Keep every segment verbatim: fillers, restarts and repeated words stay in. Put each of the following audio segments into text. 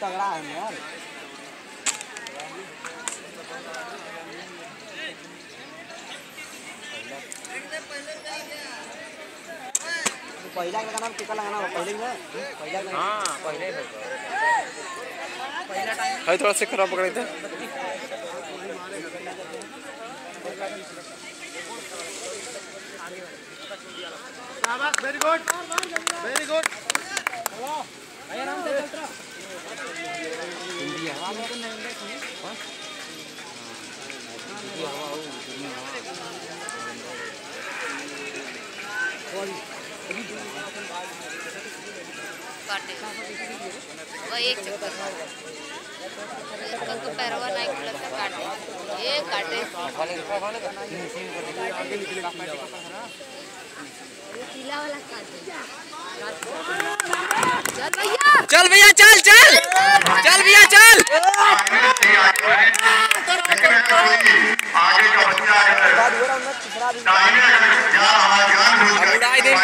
तगड़ा है यार। पहला का नाम टिका लगाना पहले ही है पहला। हां पहले ही पहला टाइम है थोड़ा से खराब पकड़े थे। शाबाश वेरी गुड वेरी गुड। चलो भाई आराम से चल रहा इंडिया हवा में तो नहीं है हां इंडिया हवा हो और काटे वो एक चक्कर तो पैरवा नहीं खुलता काटे ये काटे पीला वाला काटे। चल भैया चल भैया चल चल चल भैया चल। आगे का बच्चा उड़ाई दे।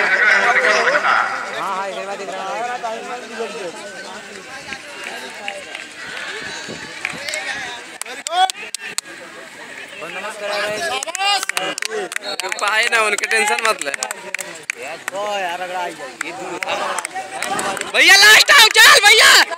हां हां ये बात दिख रहा है। नमस्कार पाए ना उनके टेंशन मत ले यार यार अगर आई भैया लास्ट आओ चल भैया।